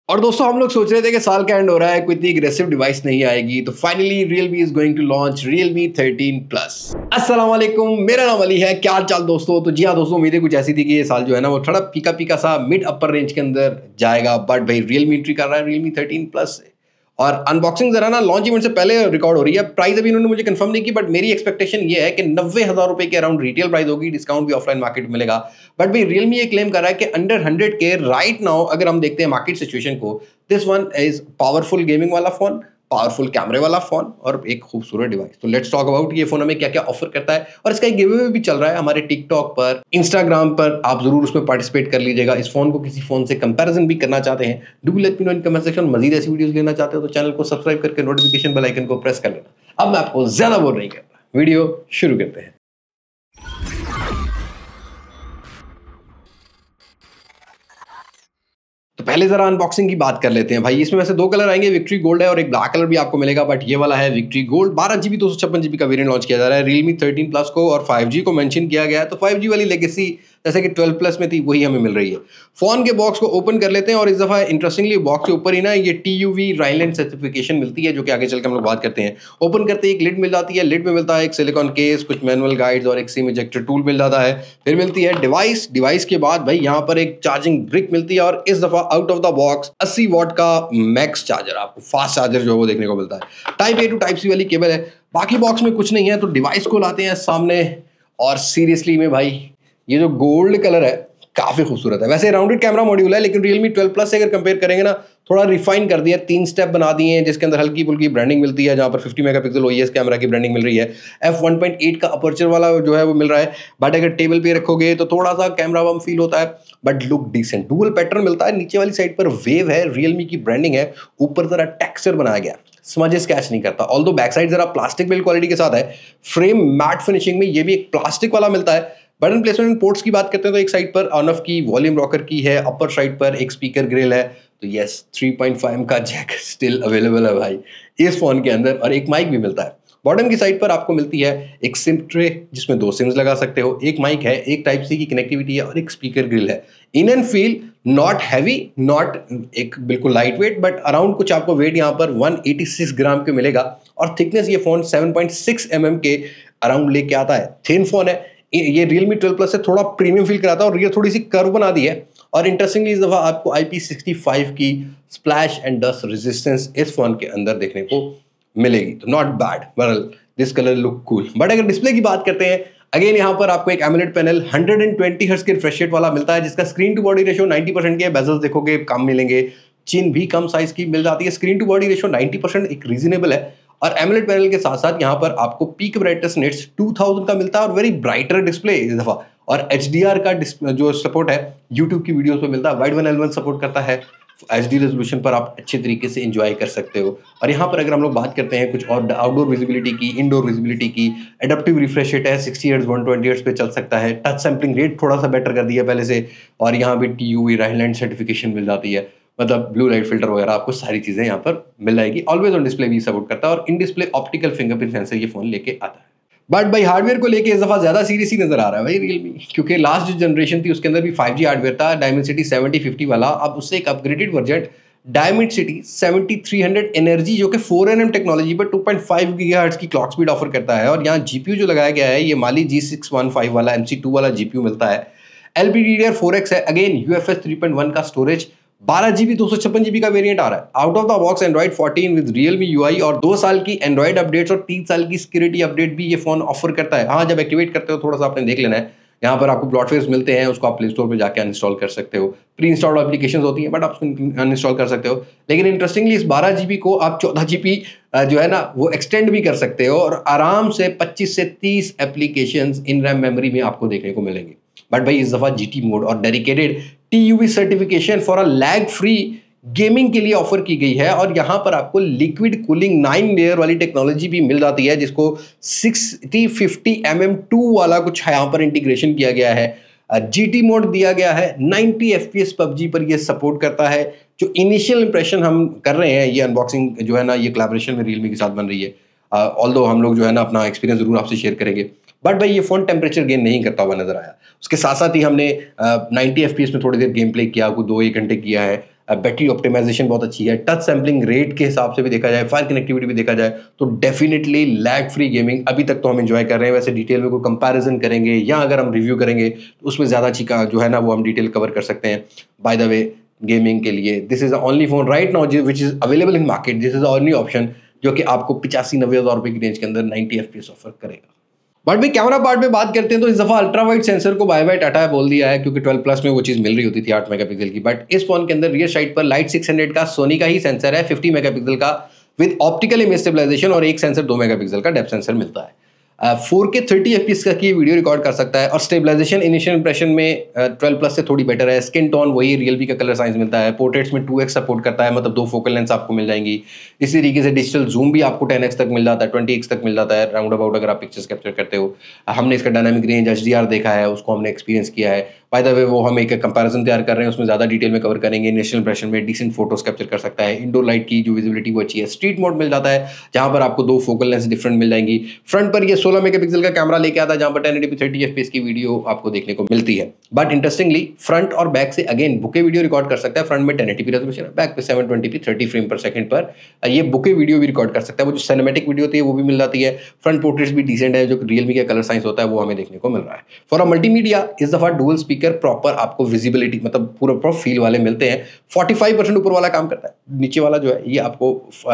और दोस्तों हम लोग सोच रहे थे कि साल का एंड हो रहा है, कोई इतनी एग्रेसिव डिवाइस नहीं आएगी, तो finally Realme is going to launch Realme 13 Plus। अस्सलाम वालेकुम, मेरा नाम अली है। क्या हाल चाल दोस्तों? तो जी हाँ दोस्तों, उम्मीदें कुछ ऐसी थी कि ये साल जो है ना वो थोड़ा फीका फीका सा मिड अपर रेंज के अंदर जाएगा, बट भाई Realme एंट्री कर रहा है Realme 13 Plus से। और अनबॉक्सिंग जरा ना लॉन्च इवेंट से पहले रिकॉर्ड हो रही है। प्राइस अभी इन्होंने मुझे कंफर्म नहीं की, बट मेरी एक्सपेक्टेशन ये है कि 90,000 रुपए के अराउंड रिटेल प्राइस होगी, डिस्काउंट भी ऑफलाइन मार्केट में मिलेगा। बट भाई Realme ये क्लेम कर रहा है कि अंडर 100 के राइट नाउ अगर हम देखते हैं मार्केट सिचुएशन को, this one is powerful gaming वाला फोन, पावरफुल कैमरे वाला फोन और एक खूबसूरत डिवाइस। तो लेट्स टॉक अबाउट ये फोन हमें क्या क्या ऑफर करता है, और इसका एक गिव अवे भी चल रहा है हमारे टिकटॉक पर, इंस्टाग्राम पर। आप जरूर उसमें पार्टिसिपेट कर लीजिएगा। इस फोन को किसी फोन से कंपैरिजन भी करना चाहते हैं, do let me know in comment section. मजीद ऐसी वीडियोस लेना चाहते हो तो चैनल को सब्सक्राइब करके नोटिफिकेशन बेल आइकन को प्रेस कर लेना। अब मैं आपको ज्यादा बोर नहीं करता, वीडियो शुरू करते हैं। तो पहले जरा अनबॉक्सिंग की बात कर लेते हैं भाई। इसमें वैसे दो कलर आएंगे, विक्ट्री गोल्ड है और एक ब्लैक कलर भी आपको मिलेगा, बट ये वाला है विक्ट्री गोल्ड। 12 GB 256 GB का वेरिएंट लॉन्च किया जा रहा है Realme 13 Plus को, और 5G को मेंशन किया गया है। तो 5G वाली लेगेसी जैसे कि 12 Plus में थी वही हमें मिल रही है। फोन के बॉक्स को ओपन कर लेते हैं, और इस दफा इंटरेस्टिंगली बॉक्स के ऊपर ही ना ये TUV राइनलैंड सर्टिफिकेशन मिलती है, जो कि आगे चल के हम लोग बात करते हैं। ओपन करते ही एक लिड मिल जाती है, लिड में मिलता है एक सिलिकॉन केस, कुछ मैनुअल गाइड्स और एक सिम इजेक्टर टूल मिल जाता है। फिर मिलती है डिवाइस के बाद भाई यहाँ पर एक चार्जिंग ब्रिक मिलती है, और इस दफा out of the box 80 watt का मैक्स चार्जर, आपको फास्ट चार्जर जो है वो देखने को मिलता है। Type A to type C वाली केबल है। बाकी बॉक्स में कुछ नहीं है, तो डिवाइस को लाते हैं सामने, और सीरियसली में भाई ये जो गोल्ड कलर है काफी खूबसूरत है। वैसे राउंडेड कैमरा मॉड्यूल है, लेकिन Realme 12 Plus से अगर कंपेयर करेंगे ना, थोड़ा रिफाइन कर दिया, 3 स्टेप बना दिए हैं, जिसके अंदर हल्की फुल्की ब्रांडिंग मिलती है, जहां पर 50 मेगापिक्सल OIS कैमरा की ब्रांडिंग मिल रही है। f1.8 का अपर्चर वाला जो है वो मिल रहा है, बट अगर टेबल पे रखोगे तो थोड़ा सा कैमरा बम फील होता है, but look decent. Dual pattern मिलता है, नीचे वाली साइड पर वेव है, Realme की ब्रांडिंग है, ऊपर जरा टेक्सचर बनाया गया, स्मजेस कैच नहीं करता। ऑल्दो बैक साइड जरा प्लास्टिक बिल्ड क्वालिटी के साथ है। फ्रेम मैट फिनिशिंग में ये भी एक प्लास्टिक वाला मिलता है। बटन प्लेसमेंट पोर्ट्स की बात करते हैं तो एक साइड पर ऑन ऑफ की, वॉल्यूम रॉकर की है, अपर साइड पर एक स्पीकर ग्रिल है। तो यस, 3.5 का जैक स्टिल अवेलेबल है भाई इस फोन के अंदर, और एक माइक भी मिलता है। बॉटम की साइड पर आपको मिलती है एक सिम ट्रे, जिसमें 2 सिम्स लगा सकते हो, एक माइक है, एक टाइप C की कनेक्टिविटी है, और एक स्पीकर ग्रिल है। In hand feel not heavy, not एक बिल्कुल लाइट वेट, बट अराउंड कुछ आपको वेट यहाँ पर 186 ग्राम के मिलेगा, और थिकनेस ये फोन 7.6 mm के अराउंड लेके आता है। थिन फोन है ये। Realme 12 Plus से थोड़ा प्रीमियम फील कराता है, और ये थोड़ी सी कर्व बना दी है। और इंटरेस्टिंगली इस दफा आपको IP65 की स्प्लैश एंड डस्ट रेजिस्टेंस इस फोन के अंदर देखने को मिलेगी। तो not bad, well this colour look cool. But अगर डिस्प्ले की बात करते हैं, अगेन यहाँ पर आपको एक AMOLED पैनल 120 हर्ट्ज के रिफ्रेश रेट वाला मिलता है, जिसका स्क्रीन टू बॉडी रेशियो 90% के। बेजल्स देखोगे कम मिलेंगे, चिन भी कम साइज की मिल जाती है। स्क्रीन टू बॉडी रेशियो 90% एक रीजनेबल है। और AMOLED पैनल के साथ साथ यहाँ पर आपको पीक ब्राइटनेस नेट्स 2000 का मिलता है, और वेरी ब्राइटर डिस्प्ले इस दफा। और HDR का जो सपोर्ट है YouTube की वीडियोस पे मिलता है। वाइड 1L1 सपोर्ट करता है, HD रेजोल्यूशन पर आप अच्छे तरीके से एंजॉय कर सकते हो। और यहाँ पर अगर हम लोग बात करते हैं कुछ और आउटडोर विजिबिलिटी की, इंडोर विजिबिलिटी की, एडेप्टिव रिफ्रेश रेट है 60 हर्ट्ज 120 हर्ट्ज पे चल सकता है। टच सैम्पलिंग रेट थोड़ा सा बेटर कर दिया पहले से, और यहाँ भी TUV राइनलैंड सर्टिफिकेशन मिल जाती है, मतलब ब्लू लाइट फिल्टर वगैरह, आपको सारी चीजें यहाँ पर मिल जाएगी। ऑलवेज ऑन डिस्प्ले भी सपोर्ट करता है, और in display optical fingerprint sensor ये फोन लेके आता है। बट भाई हार्डवेयर को लेके इस दफा ज्यादा सीरियस ही नजर आ रहा है भाई Realme, क्योंकि लास्ट जो जनरेशन थी उसके अंदर भी 5G हार्डवेयर था, Dimensity 7050 वाला। अब उससे एक अपग्रेडेड वर्जन Dimensity 7300 एनर्जी, जो कि 4nm टेक्नोलॉजी पर 2.5 GHz की क्लॉक स्पीड ऑफर करता है। और यहाँ GPU जो लगाया गया है, ये Mali G615 वाला MC2 वाला GPU मिलता है। LPDDR4X है, अगेन UFS 3.1 का स्टोरेज, 12 GB 256 GB का वेरिएंट आ रहा है। Out of the box Android 14 with Realme UI, और 2 साल की Android अपडेट्स और 3 साल की सिक्योरिटी अपडेट भी ये फोन ऑफर करता है। हाँ, जब एक्टिवेट करते हो थोड़ा सा आपने देख लेना है, यहाँ पर आपको ब्लॉटवेयर्स मिलते हैं, उसको आप प्ले स्टोर पे जाके अनइंस्टॉल कर सकते हो। प्री इंस्टॉल्ड एप्लीकेशंस होती हैं, बट आप उसको अनइंस्टॉल कर सकते हो। लेकिन इंटरेस्टिंगली इस 12 GB को आप 14 GB जो है ना वो एक्सटेंड भी कर सकते हो, और आराम से 25 से 30 एप्लीकेशंस इन रैम मेमोरी में आपको देखने को मिलेंगे। बट भाई इस दफा GT मोड और dedicated TUV certification for a lag free gaming के लिए ऑफर की गई है। और यहाँ पर आपको लिक्विड कूलिंग 9 लेयर वाली टेक्नोलॉजी भी मिल जाती है, जिसको 6050 mm2 वाला कुछ यहाँ पर इंटीग्रेशन किया गया है। GT मोड दिया गया है, 90 FPS PUBG पर ये सपोर्ट करता है। जो इनिशियल इंप्रेशन हम कर रहे हैं, ये अनबॉक्सिंग जो है ना ये कोलैबोरेशन में Realme के साथ बन रही है। ऑल्दो हम लोग जो है ना अपना एक्सपीरियंस जरूर आपसे शेयर करेंगे, बट भाई ये फोन टेम्परेचर गेन नहीं करता हुआ नजर आया। उसके साथ साथ ही हमने 90 FPS में थोड़ी देर गेम प्ले किया, कुछ 2-1 घंटे किया है। बैटरी ऑप्टिमाइजेशन बहुत अच्छी है, टच सैम्पलिंग रेट के हिसाब से भी देखा जाए, फायर कनेक्टिविटी भी देखा जाए तो डेफिनेटली लैग फ्री गेमिंग अभी तक तो हम एंजॉय कर रहे हैं। वैसे डिटेल में कोई कंपैरिजन करेंगे या अगर हम रिव्यू करेंगे तो उसमें ज़्यादा अच्छी जो है ना वो हम डिटेल कवर कर सकते हैं। बाय द वे गेमिंग के लिए this is the only phone right now which is available in market, this is the only option जो कि आपको 85-90 हज़ार रुपए की रेंज के अंदर 90 FPS ऑफर करेगा। बट भाई कैमरा पार्ट में बात करते हैं तो इस दफा अल्ट्रा वाइड सेंसर को बाय बाय टाटा बोल दिया है, क्योंकि 12 प्लस में वो चीज मिल रही होती थी 8 मेगापिक्सल की, बट इस फोन के अंदर रियर साइड पर लाइट 600 का सोनी का ही सेंसर है 50 मेगापिक्सल का विद ऑप्टिकल इमेज स्टेबलाइजेशन, और एक सेंसर 2 मेगापिक्सल का डेप्थ सेंसर मिलता है। 4K 30 FPS का की वीडियो रिकॉर्ड कर सकता है, और स्टेबलाइजेशन इनिशियल इंप्रेशन में 12 प्लस से थोड़ी बेटर है। स्किन टोन वही रियलमी का कलर साइंस मिलता है। पोर्ट्रेट्स में 2x सपोर्ट करता है, मतलब 2 फोकल लेंस आपको मिल जाएंगी। इसी तरीके से डिजिटल जूम भी आपको 10x तक मिल जाता है, 20x तक मिल जाता है राउंड अबाउट अगर आप पिक्चर्स कैप्चर करते हो। हमने इसका डायनामिक रेंज HDR देखा है, उसको हमने एक्सपीरियंस किया है। बाय द वे वो हम एक कंपैरिजन तैयार कर रहे हैं, उसमें ज़्यादा डिटेल में कवर करेंगे। इनिशियल इंप्रेशन में डिसेंट फोटोज कैप्चर कर सकता है। इंडोर लाइट की जो विजिबिलिटी वो अच्छी है। स्ट्रीट मोड मिल जाता है जहाँ पर आपको 2 फोकल लेंस डिफरेंट मिल जाएंगी। फ्रंट पर ये 16 मेगापिक्सल का कैमरा लेके आता है, जहाँ पर 1080p 30 FPS की वीडियो आपको देखने को मिलती है। बट इंटरेस्टिंगली फ्रंट और बैक से अगेन बुके वीडियो रिकॉर्ड कर सकता है। फ्रंट में 1080p रेजोल्यूशन है, बैक पे 720p 30 फ्रेम पर सेकंड पर ये बुके वीडियो भी रिकॉर्ड कर सकता है। वो जो सिनेमैटिक वीडियो होती है वो भी मिल जाती है। फ्रंट पोर्ट्रेट्स भी डिसेंट है, जो रियलमी का कलर साइंस होता है वो हमें देखने को मिल रहा है। फॉर अ मल्टीमीडिया इस दफा डुअल स्पीकर प्रॉपर आपको विजिबिलिटी मतलब पूरा फील वाले मिलते हैं। 45% ऊपर वाला काम करता है, नीचे वाला जो है ये आपको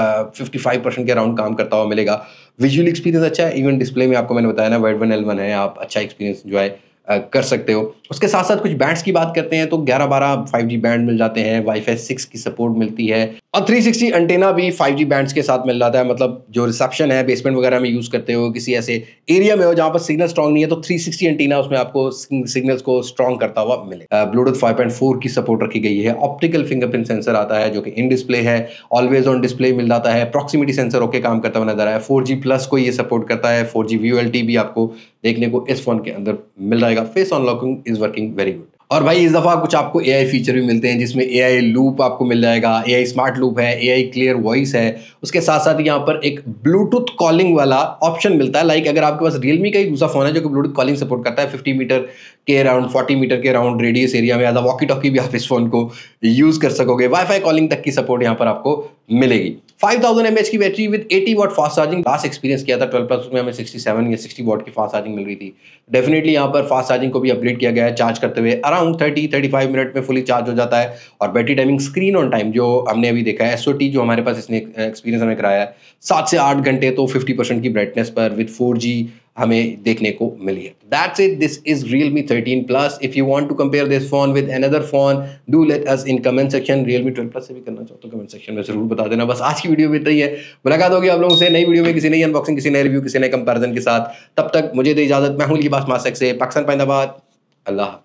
55% के अराउंड काम करता हुआ मिलेगा। विजुअल एक्सपीरियंस अच्छा है, इवन डिस्प्ले में आपको मैंने बताया ना वाइड 1L1 है, आप अच्छा एक्सपीरियंस जो है कर सकते हो। उसके साथ साथ कुछ बैंड्स की बात करते हैं तो 11-12 5G बैंड मिल जाते हैं, वाईफाई 6 की सपोर्ट मिलती है, और 360 एंटेना भी 5G बैंड्स के साथ मिल जाता है। मतलब जो रिसेप्शन है बेसमेंट वगैरह में यूज करते हो, किसी ऐसे एरिया में हो जहाँ पर सिग्नल स्ट्रॉन्ग नहीं है, तो 360 एंटेना उसमें आपको सिग्नल्स को स्ट्रॉन्ग करता हुआ मिले। ब्लूटूथ 5.4 की सपोर्ट रखी गई है। ऑप्टिकल फिंगरप्रिंट सेंसर आता है जो कि इन डिस्प्ले है, ऑलवेज ऑन डिस्प्ले मिल जाता है। प्रॉक्सिमिटी सेंसर ओके काम करता हुआ नजर आया। 4G प्लस को ये सपोर्ट करता है। 4G VoLTE भी आपको देखने को इस फोन के अंदर मिल जाएगा। Face unlocking is working very good. और भाई इस दफा कुछ आपको AI फीचर भी मिलते हैं, जिसमें AI लूप आपको मिल जाएगा, AI स्मार्ट लूप है, AI क्लियर वॉइस है। उसके साथ साथ यहाँ पर एक ब्लूटूथ कॉलिंग वाला ऑप्शन मिलता है। लाइक अगर आपके पास रियलमी का ही दूसरा फोन है जो कि ब्लूटूथ कॉलिंग सपोर्ट करता है, 50 मीटर के अराउंड 40 मीटर के अराउंड रेडियस एरिया में एज अ वॉकी टॉकी भी आप इस फोन को यूज कर सकोगे। वाईफाई कॉलिंग तक की सपोर्ट यहाँ पर आपको मिलेगी। 5000 mAh की battery with 80 watt fast charging. Last experience किया था 12 प्लस, उसमें हमें 67 या 60 वाट की फास्ट चार्जिंग मिल रही थी। डेफिनेटली यहाँ पर फास्ट चार्जिंग को भी अपग्रेड किया गया है। चार्ज करते हुए अराउंड 30-35 मिनट में फुली चार्ज हो जाता है। और battery timing screen on time जो हमने अभी देखा है, SOT जो हमारे पास इसने एक्सपीरियंस हमें कराया है 7 से 8 घंटे, तो 50% की ब्राइटनेस पर विद 4G हमें देखने को मिली है। That's it. This is Realme 13 Plus. If you want to compare this phone with another phone, do let us in comment section. Realme 12 Plus से भी करना चाहो तो कमेंट सेक्शन में जरूर बता देना। बस आज की वीडियो में इतना ही है। मुलाकात होगी आप लोगों से नई वीडियो में, किसी नई अनबॉक्सिंग, किसी नए रिव्यू, किसी नए कंपैरिजन के साथ। तब तक मुझे दे इजाजत। मैं हूं लिबास मास्क से, पाकिस्तान पाइंदाबाद। अल्लाह।